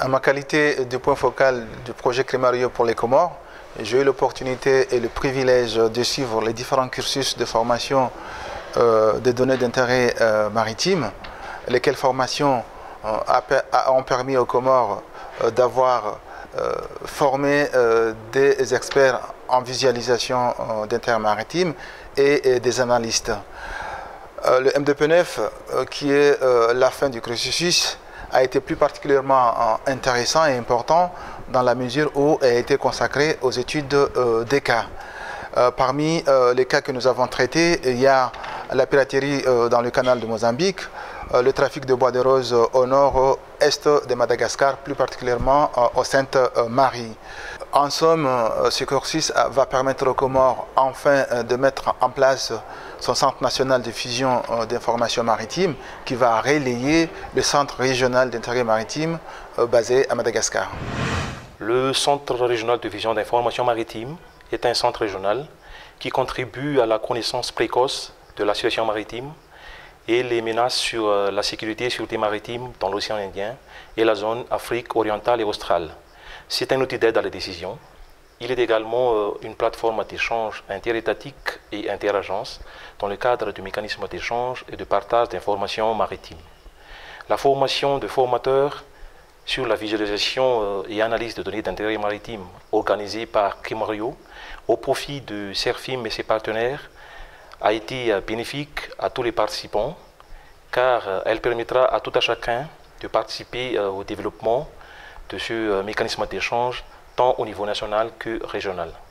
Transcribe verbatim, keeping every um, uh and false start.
En ma qualité de point focal du projet Climario pour les Comores, j'ai eu l'opportunité et le privilège de suivre les différents cursus de formation euh, des données d'intérêt euh, maritime, lesquelles formations euh, a, ont permis aux Comores euh, d'avoir euh, formé euh, des experts en visualisation euh, d'intérêt maritime et, et des analystes. Euh, le M D P neuf, euh, qui est euh, la fin du cursus, a été plus particulièrement euh, intéressant et important dans la mesure où elle a été consacrée aux études euh, des cas. Euh, parmi euh, les cas que nous avons traités, il y a la piraterie euh, dans le canal de Mozambique, euh, le trafic de bois de rose euh, au nord-est de Madagascar, plus particulièrement euh, aux Saintes-Maries. En somme, euh, ce cursus va permettre aux Comores enfin euh, de mettre en place son centre national de fusion euh, d'information maritime qui va relayer le centre régional d'intérêt maritime euh, basé à Madagascar. Le centre régional de fusion d'information maritime est un centre régional qui contribue à la connaissance précoce de la situation maritime et les menaces sur la sécurité et sûreté maritime dans l'océan Indien et la zone Afrique orientale et australe. C'est un outil d'aide à la décision. Il est également une plateforme d'échange interétatique et interagences dans le cadre du mécanisme d'échange et de partage d'informations maritimes. La formation de formateurs sur la visualisation et analyse de données d'intérêt maritime organisée par Climario au profit de CERFIM et ses partenaires a été bénéfique à tous les participants car elle permettra à tout à chacun de participer au développement de ce mécanisme d'échange tant au niveau national que régional.